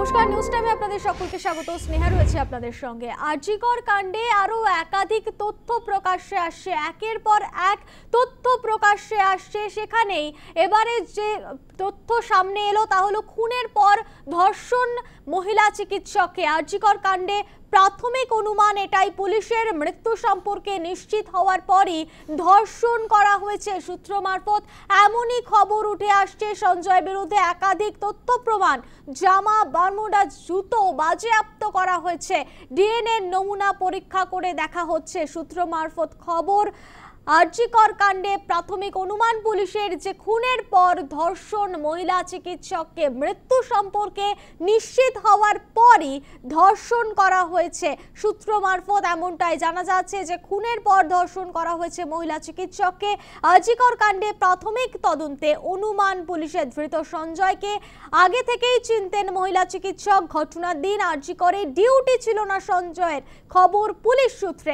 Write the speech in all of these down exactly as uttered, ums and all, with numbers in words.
নমস্কার, নিউজ টাইমে আপনাদের সকলকে স্বাগত। স্নেহা রয়েছে আপনাদের সঙ্গে। আরজিকর কাণ্ডে আরো একাধিক তথ্য প্রকাশ্যে আসছে, একের পর এক তথ্য প্রকাশ্যে আসছে। সেখানেই এবারে যে তথ্য সামনে এলো তা হলো খুনের পর ধর্ষণ মহিলা চিকিৎসককে। আরজিকর কাণ্ডে প্রাথমিক অনুমান এটাই, পুলিশের মৃত্যু সম্পর্কে নিশ্চিত হওয়ার পরই ধর্ষণ করা হয়েছে সূত্র মারফত এমনই খবর উঠে আসছে। সঞ্জয়ের বিরুদ্ধে একাধিক তথ্য প্রমাণ, জামা, বারমুডা, জুতো বাজেয়াপ্ত করা হয়েছে, ডিএনএ নমুনা পরীক্ষা করে দেখা হচ্ছে সূত্র মারফত খবর। আরজিকর কাণ্ডে প্রাথমিক অনুমান পুলিশের যে খুনের পর ধর্ষণ মহিলা চিকিৎসককে মৃত্যু সম্পর্কে নিশ্চিত হওয়ার পরই ধর্ষণ করা হয়েছে সূত্র মারফত এমনটাই জানা যাচ্ছে যে খুনের পর ধর্ষণ করা হয়েছে মহিলা চিকিৎসককে। আরজিকর কাণ্ডে প্রাথমিক তদন্তে অনুমান পুলিশের ধৃত সঞ্জয়কে আগে থেকেই চিনতেন মহিলা চিকিৎসক। ঘটনার দিন আরজিকরে ডিউটি ছিল না সঞ্জয়ের, খবর পুলিশ সূত্রে।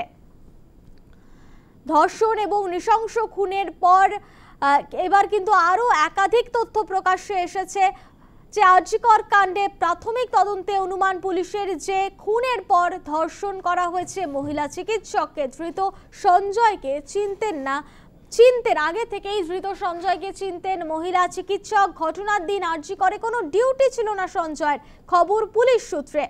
ধর্ষণ এবং নৃশংস খুনের পর এবার কিন্তু আরো একাধিক তথ্য প্রকাশ্যে এসেছে যে আরজিকর কাণ্ডে প্রাথমিক তদন্তে অনুমান পুলিশের যে খুনের পর ধর্ষণ করা হয়েছে মহিলা চিকিৎসককে। ধৃত সঞ্জয়কে চিনতেন না চিনতেন আগে থেকেই ধৃত সঞ্জয়কে চিনতেন মহিলা চিকিৎসক। ঘটনার দিন আরজিকরে কোনো ডিউটি ছিল না সঞ্জয়ের, খবর পুলিশ সূত্রে।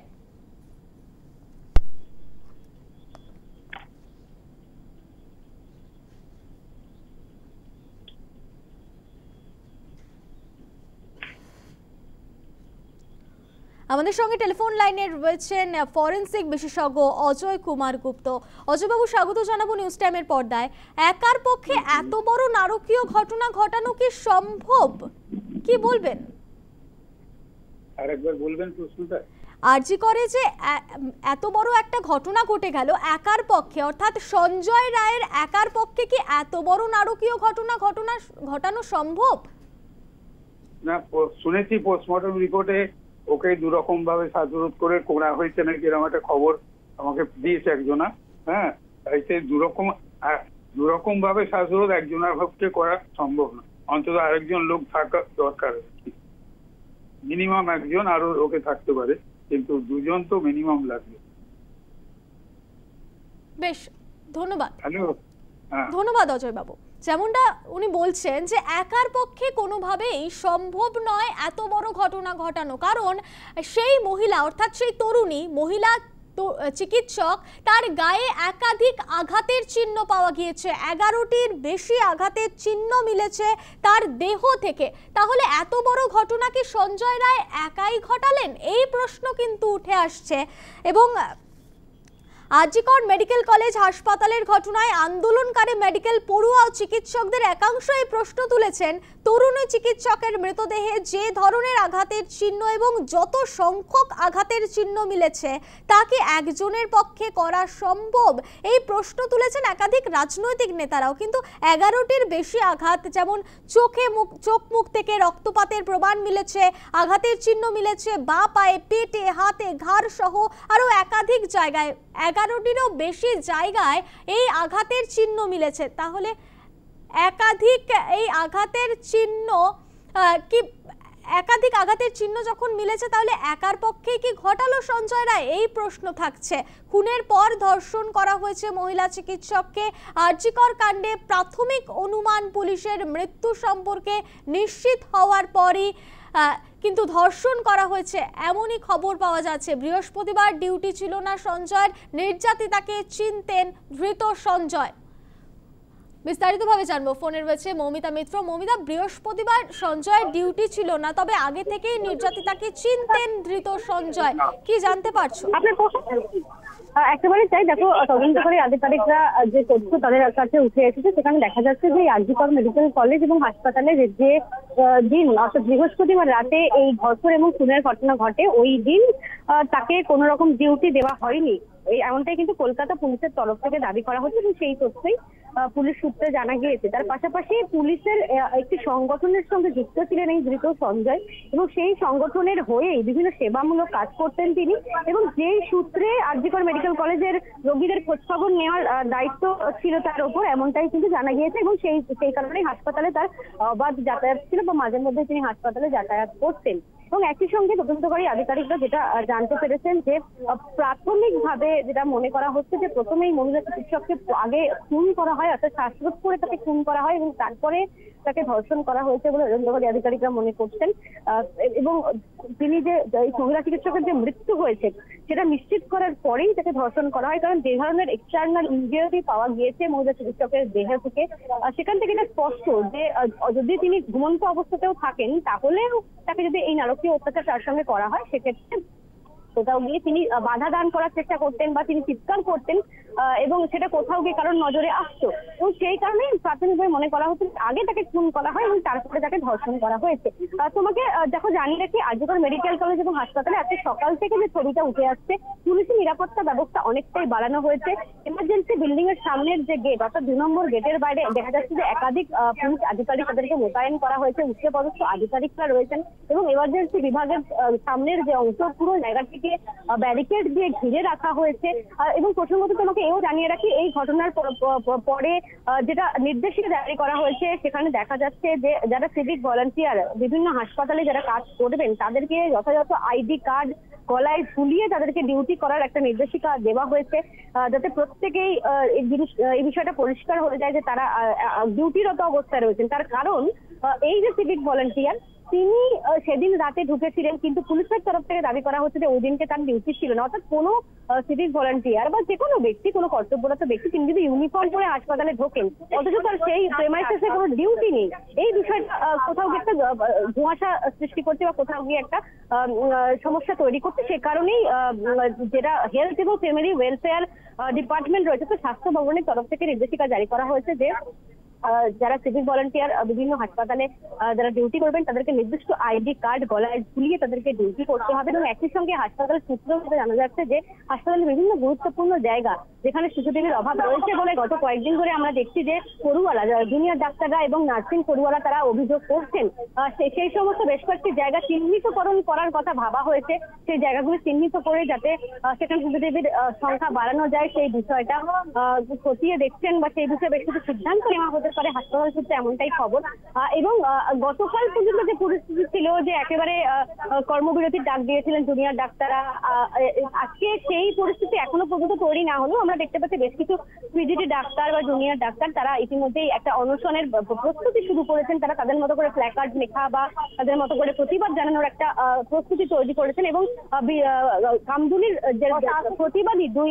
আমাদের সঙ্গে টেলিফোন লাইনে রয়েছেন ফরেন্সিক বিশেষজ্ঞ অজয় কুমার গুপ্ত। অজয়বাবু, স্বাগত জানাবো নিউজ টাইমের পর্দায়। একার পক্ষে এত বড় নারকীয় ঘটনা ঘটানো কি সম্ভব, কি বলবেন? আরেকবার বলবেন প্রশ্নটা। আরজিকরে যে এত বড় একটা ঘটনা ঘটে গেল, একার পক্ষে অর্থাৎ সঞ্জয় রায়ের একার পক্ষে কি এত বড় নারকীয় ঘটনা ঘটনা ঘটানো সম্ভব? না, শুনেছি পোস্টমর্টম রিপোর্টে ওকে দুরকম ভাবে শ্বাসরোধ করে করা হয়েছে নাকি, এরকম একটা খবর আমাকে দিয়েছে একজনা। হ্যাঁ, সেই দুরকম দুরকম ভাবে শ্বাসরোধ একজনের পক্ষে করা সম্ভব না, অন্তত আরেকজন লোক থাকা দরকার। মিনিমাম একজন আরো ওকে থাকতে পারে, কিন্তু দুজন তো মিনিমাম লাগবে। বেশ, ধন্যবাদ। হ্যালো, ধন্যবাদ অজয় বাবু। যেমনটা উনি বলছেন যে একার পক্ষে কোনোভাবেই সম্ভব নয় এত বড় ঘটনা ঘটানো, কারণ সেই মহিলা অর্থাৎ সেই তরুণী মহিলা চিকিৎসক, তার গায়ে একাধিক আঘাতের চিহ্ন পাওয়া গিয়েছে, এগারোটির বেশি আঘাতের চিহ্ন মিলেছে তার দেহ থেকে। তাহলে এত বড় ঘটনা কি সঞ্জয় রায় একাই ঘটালেন, এই প্রশ্ন কিন্তু উঠে আসছে। এবং আরজিকর মেডিকেল কলেজ হাসপাতালের ঘটনায় আন্দোলনকারী মেডিকেল পড়ুয়া ও চিকিৎসকদের একাংশ এই প্রশ্ন তুলেছেন, তরুণী চিকিৎসকের মৃতদেহে যে ধরনের আঘাতের চিহ্ন এবং যত সংখ্যক আঘাতের চিহ্ন মিলেছে তা কি একজনের পক্ষে করা সম্ভব, এই প্রশ্ন তুলেছেন একাধিক রাজনৈতিক নেতারাও। কিন্তু এগারোটির বেশি আঘাত, যেমন চোখে মুখ চোখ মুখ থেকে রক্তপাতের প্রমাণ মিলেছে, আঘাতের চিহ্ন মিলেছে বাঁ পায়ে, পেটে, হাতে, ঘাড় সহ আরো একাধিক জায়গায়, এগারোটিরও বেশি জায়গায় এই আঘাতের চিহ্ন মিলেছে। তাহলে একাধিক এই আঘাতের চিহ্ন কি একাধিক আঘাতের চিহ্ন যখন মিলেছে তাহলে একার পক্ষেই কি ঘটালো সঞ্জয় রায়, এই প্রশ্ন থাকছে। খুনের পর ধর্ষণ করা হয়েছে মহিলা চিকিৎসককে। আরজিকর কাণ্ডে প্রাথমিক অনুমান পুলিশের মৃত্যু সম্পর্কে নিশ্চিত হওয়ার পরই কিন্তু ধর্ষণ করা হয়েছে এমনই খবর পাওয়া যাচ্ছে। বৃহস্পতিবার ডিউটি ছিল না সঞ্জয়ের, নির্যাতিতাকে চিনতেন ধৃত সঞ্জয়। বিস্তারিতভাবে জানবো, ফোনে রয়েছে মৌমিতা মিত্র। মৌমিতা, বৃহস্পতিবার সঞ্জয়ের ডিউটি ছিল না, তবে আগে থেকেই নির্যাতিতাকে চিনতেন ধৃত সঞ্জয়, কি জানতে পারছো? একেবারে তাই। দেখো, তদন্তকারী আধিকারিকরা যে তথ্য তাদের কাছে উঠে এসেছে সেখানে দেখা যাচ্ছে যে আরজিকর মেডিকেল কলেজ এবং হাসপাতালের যে দিন অর্থাৎ বৃহস্পতিবার রাতে এই ধর্ষণ এবং খুনের ঘটনা ঘটে, ওই দিন তাকে কোনো রকম ডিউটি দেওয়া হয়নি, এই এমনটাই কিন্তু কলকাতা পুলিশের তরফ থেকে দাবি করা হচ্ছে এবং সেই তথ্যই পুলিশ সূত্রে জানা গিয়েছে। তার পাশাপাশি পুলিশের একটি সংগঠনের সঙ্গে যুক্ত ছিলেন এই ধৃত সঞ্জয় এবং সেই সংগঠনের হয়েই বিভিন্ন সেবামূলক কাজ করতেন তিনি, এবং যেই সূত্রে আরজিকর মেডিকেল কলেজের রোগীদের খোঁজখবর নেওয়ার দায়িত্ব ছিল তার উপর, এমনটাই কিন্তু জানা গিয়েছে। এবং সেই সেই কারণে হাসপাতালে তার অবাধ যাতায়াত ছিল বা মাঝে মধ্যে তিনি হাসপাতালে যাতায়াত করতেন। এবং একই সঙ্গে তদন্তকারী আধিকারিকরা যেটা জানতে পেরেছেন যে প্রাথমিকভাবে যেটা মনে করা হচ্ছে যে প্রথমেই মহিলা চিকিৎসককে আগে খুন করা হয়, অর্থাৎ শ্বাসরোধ করে তাকে খুন করা হয় এবং তারপরে তাকে ধর্ষণ করা হয়েছে বলে তদন্তকারী আধিকারিকরা মনে করছেন। এবং তিনি যে মহিলা চিকিৎসকের যে মৃত্যু হয়েছে সেটা নিশ্চিত করার পরেই তাকে ধর্ষণ করা হয়, কারণ যে ধরনের এক্সটার্নাল ইনজিউরি পাওয়া গিয়েছে মহিলা চিকিৎসকের দেহ থেকে, সেখান থেকে এটা স্পষ্ট যে যদি তিনি ঘুমন্ত অবস্থাতেও থাকেন তাহলেও তাকে যদি এই নারকীয় অত্যাচার তার সঙ্গে করা হয় সেক্ষেত্রে কোথাও গিয়ে তিনি বাধা দান করার চেষ্টা করতেন বা তিনি চিৎকার করতেন এবং সেটা কোথাও গিয়ে কারোর নজরে আসতো এবং সেই কারণে প্রাথমিকভাবে মনে করা হচ্ছে আগে তাকে খুন করা হয় এবং তারপরে তাকে ধর্ষণ করা হয়েছে। তোমাকে দেখো জানিয়ে রাখি, আরজিকর মেডিকেল কলেজ এবং হাসপাতালে আজকে সকাল থেকে যে ছবিটা উঠে আসছে, পুলিশের নিরাপত্তা ব্যবস্থা অনেকটাই বাড়ানো হয়েছে। এমার্জেন্সি বিল্ডিং এর সামনের যে গেট অর্থাৎ দুই নম্বর গেটের বাইরে দেখা যাচ্ছে যে একাধিক পুলিশ আধিকারিক তাদেরকে মোতায়েন করা হয়েছে, উচ্চপদস্থ আধিকারিকরা রয়েছেন এবং এমার্জেন্সি বিভাগের সামনের যে অংশ পুরো জায়গাটি ব্যারিকেড দিয়ে ঘিরে রাখা হয়েছে। এবং প্রসঙ্গত তোমাকে এও জানিয়ে রাখি, এই ঘটনার পরে যেটা নির্দেশিকা জারি করা হয়েছে সেখানে দেখা যাচ্ছে যে যারা সিভিক ভলান্টিয়ার বিভিন্ন হাসপাতালে যারা কাজ করবেন তাদেরকে যথাযথ আইডি কার্ড গলায় ঝুলিয়ে তাদেরকে ডিউটি করার একটা নির্দেশিকা দেওয়া হয়েছে, যাতে প্রত্যেকেই এই বিষয়টা পরিষ্কার হয়ে যায় যে তারা ডিউটিরত অবস্থায় রয়েছেন। তার কারণ এই যে সিভিক ভলান্টিয়ার তিনি সেদিন রাতে ঢুকেছিলেন, কিন্তু পুলিশের তরফ থেকে দাবি করা হচ্ছে যে ওই দিনকে তার ডিউটি ছিল না। অর্থাৎ কোনো সিভিক ভলান্টিয়ার বা যে কোনো ব্যক্তি, কোনো কর্তব্যরত ব্যক্তি তিনি যদি ইউনিফর্ম পরে হাসপাতালে ঢোকেন অথচ তার সেই প্রেমাইসিসে কোনো ডিউটি নেই, এই বিষয়টা কোথাও গিয়ে একটা ধোঁয়াশা সৃষ্টি করছে বা কোথাও গিয়ে একটা সমস্যা তৈরি করছে। সে কারণেই যেটা হেলথ এবং ফ্যামিলি ওয়েলফেয়ার ডিপার্টমেন্ট রয়েছে, তো স্বাস্থ্য ভবনের তরফ থেকে নির্দেশিকা জারি করা হয়েছে যে যারা সিভিক ভলান্টিয়ার বিভিন্ন হাসপাতালে যারা ডিউটি করবেন তাদেরকে নির্দিষ্ট আইডি কার্ড গলায় ঝুলিয়ে তাদেরকে ডিউটি করতে হবে। এবং একই সঙ্গে হাসপাতাল সূত্র জানা যাচ্ছে যে হাসপাতালের বিভিন্ন গুরুত্বপূর্ণ জায়গা যেখানে সিসিটিভির অভাব রয়েছে বলে গত কয়েকদিন ধরে আমরা দেখছি যে পড়ুয়ারা, জুনিয়র ডাক্তাররা এবং নার্সিং পড়ুয়ারা তারা অভিযোগ করছেন সেই সমস্ত বেশ কয়েকটি জায়গা চিহ্নিতকরণ করার কথা ভাবা হয়েছে। সেই জায়গাগুলি চিহ্নিত করে যাতে সেখানে সিসিটিভির সংখ্যা বাড়ানো যায় সেই বিষয়টা খতিয়ে দেখছেন বা সেই বিষয়ে বেশ কিছু সিদ্ধান্ত নেওয়া হতে পারে হাসপাতাল সূত্রে, এমনটাই খবর। এবং গতকাল পর্যন্ত যে পরিস্থিতি ছিল যে একেবারে কর্মবিরতির ডাক দিয়েছিলেন জুনিয়র ডাক্তাররা, আজকে সেই পরিস্থিতি এখনো পর্যন্ত তৈরি না হলেও আমরা দেখতে পাচ্ছি বেশ কিছু পিজিটি ডাক্তার বা জুনিয়র ডাক্তার তারা ইতিমধ্যেই একটা অনশনের প্রস্তুতি শুরু করেছেন। তারা তাদের মতো করে প্ল্যাকার্ড লেখা বা তাদের মতো করে প্রতিবাদ জানানোর একটা প্রস্তুতি তৈরি করেছেন এবং কামদুনির যে প্রতিবাদী দুই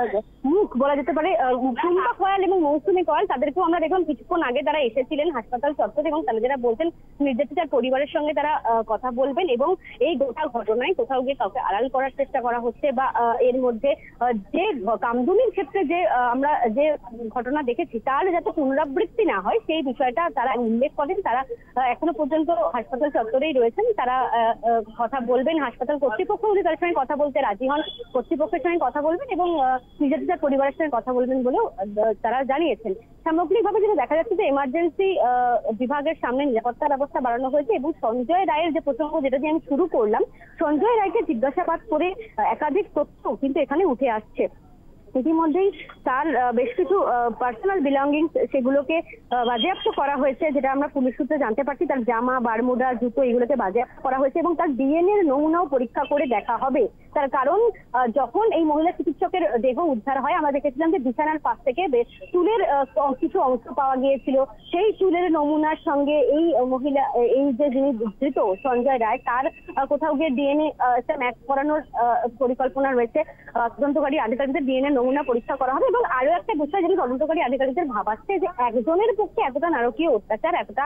মুখ বলা যেতে পারে, টুম্পা কয়াল এবং মৌসুমী কয়াল, তাদেরকেও আমরা দেখলাম কিছুক্ষণ আগে তারা এসেছিলেন হাসপাতাল চত্বরে এবং তারা যেটা বলছেন নির্যাতিতার পরিবারের সঙ্গে তারা কথা বলবেন এবং এই গোটা ঘটনায় কোথাও গিয়ে কাউকে আড়াল করার চেষ্টা করা হচ্ছে বা এর মধ্যে যে কামদুনির ক্ষেত্রে যে আমরা যে ঘটনা দেখেছি তার যাতে পুনরাবৃত্তি না হয় সেই বিষয়টা তারা উল্লেখ করেন। তারা এখনো পর্যন্ত হাসপাতাল চত্বরেই রয়েছেন, তারা কথা বলবেন, হাসপাতাল কর্তৃপক্ষ যদি তার সঙ্গে কথা বলতে রাজি হন কর্তৃপক্ষের সঙ্গে কথা বলবেন এবং নির্যাতিতার পরিবারের সঙ্গে কথা বলবেন বলেও তারা জানিয়েছেন। সামগ্রিকভাবে যেটা দেখা যাচ্ছে যে এমার্জেন্সি বিভাগের সামনে নিরাপত্তা ব্যবস্থা বাড়ানো হয়েছে এবং সঞ্জয় রায়ের যে প্রসঙ্গ যেটা দিয়ে আমি শুরু করলাম, সঞ্জয় রায়কে জিজ্ঞাসাবাদ করে একাধিক তথ্য কিন্তু এখানে উঠে আসছে। ইতিমধ্যেই তার বেশ কিছু পার্সোনাল বিলঙ্গিংস সেগুলোকে বাজেয়াপ্ত করা হয়েছে, যেটা আমরা পুলিশ সূত্রে জানতে পারছি। তার জামা, বারমুডা, জুতো এগুলোকে বাজেয়াপ্ত করা হয়েছে এবং তার ডিএনএ এর নমুনাও পরীক্ষা করে দেখা হবে। তার কারণ যখন এই মহিলা চিকিৎসকের দেহ উদ্ধার হয় আমরা দেখেছিলাম যে বিছানার পাশ থেকে বেশ চুলের কিছু অংশ পাওয়া গিয়েছিল, সেই চুলের নমুনার সঙ্গে এই মহিলা এই যে যিনি ধৃত সঞ্জয় রায় তার কোথাও গিয়ে ডিএনএ ম্যাচ করানোর পরিকল্পনা রয়েছে। তদন্তকারী আধিকারিকদের ডিএনএ নমুনা পরীক্ষা করা হবে এবং আরো একটা বিষয় যেটা তদন্তকারী আধিকারিকদের ভাবাচ্ছে যে একজনের পক্ষে এতটা নারকীয় অত্যাচার, এতটা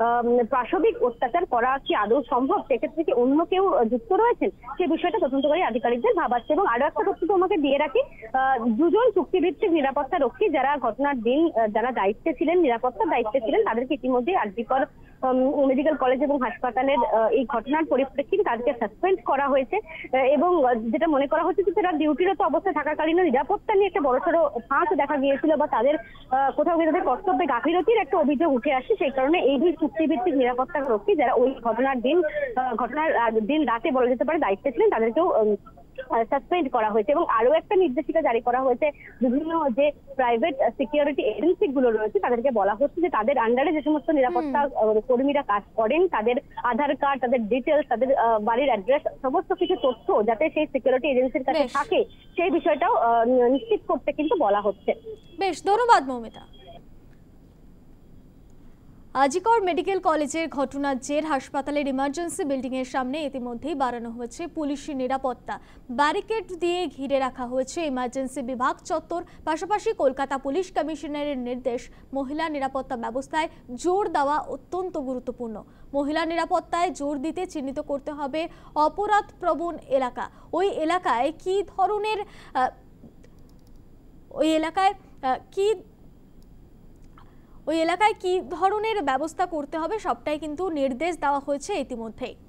পাশবিক অত্যাচার করা কি আদৌ সম্ভব, সেক্ষেত্রে কি অন্য কেউ যুক্ত রয়েছেন, সেই বিষয়টা তদন্তকারী আধিকারিকদের ভাবাচ্ছে। এবং আরো একটা তথ্য তোমাকে দিয়ে রাখি, দুজন চুক্তিভিত্তিক নিরাপত্তা রক্ষী যারা ঘটনার দিন যারা দায়িত্বে ছিলেন, নিরাপত্তার দায়িত্বে ছিলেন, তাদেরকে ইতিমধ্যে আরজিকর মেডিকেল কলেজ এবং হাসপাতালের এই ঘটনার পরিপ্রেক্ষিতে তাদেরকে সাসপেন্ড করা হয়েছে এবং যেটা মনে করা হচ্ছে যে তারা ডিউটিরত অবস্থায় থাকাকালীন নিরাপত্তা নিয়ে একটা বড়সড় ফাঁক দেখা গিয়েছিল বা তাদের কোথাও গিয়ে তাদের কর্তব্যে গাফিলতির একটা অভিযোগ উঠে আসে। সেই কারণে এই দুই চুক্তিভিত্তিক নিরাপত্তা রক্ষী যারা ওই ঘটনার দিন ঘটনার দিন রাতে বলা যেতে পারে দায়িত্বে ছিলেন তাদেরকেও সাসপেন্ড করা হয়েছে এবং আরো একটা নির্দেশিকা জারি করা হয়েছে। বিভিন্ন যে প্রাইভেট সিকিউরিটি এজেন্সি গুলো রয়েছে তাদেরকে বলা হচ্ছে যে তাদের আন্ডারে যে সমস্ত নিরাপত্তা কর্মীরা কাজ করেন তাদের আধার কার্ড, তাদের ডিটেলস, তাদের বাড়ির অ্যাড্রেস, সমস্ত কিছু তথ্য যাতে সেই সিকিউরিটি এজেন্সির কাছে থাকে সেই বিষয়টাও নিশ্চিত করতে কিন্তু বলা হচ্ছে। বেশ, ধন্যবাদ মৌমিতা। আজিকর মেডিকেল কলেজের ঘটনার জের হাসপাতালের ইমার্জেন্সি বিল্ডিং এর সামনে ইতিমধ্যেই বাড়ানো হয়েছে পুলিশি নিরাপত্তা। ব্যারিকেড দিয়ে ঘিরে রাখা হয়েছে ইমার্জেন্সি বিভাগ চত্বর। পাশাপাশি কলকাতা পুলিশ কমিশনারের নির্দেশ, মহিলা নিরাপত্তা ব্যবস্থায় জোর দেওয়া অত্যন্ত গুরুত্বপূর্ণ। মহিলা নিরাপত্তায় জোর দিতে চিহ্নিত করতে হবে অপরাধ প্রবণ এলাকা। ওই এলাকায় কি ধরনের ওই এলাকায় কি ওই এলাকায় কি ধরনের ব্যবস্থা করতে হবে সবটাই কিন্তু নির্দেশ দেওয়া হয়েছে ইতিমধ্যেই।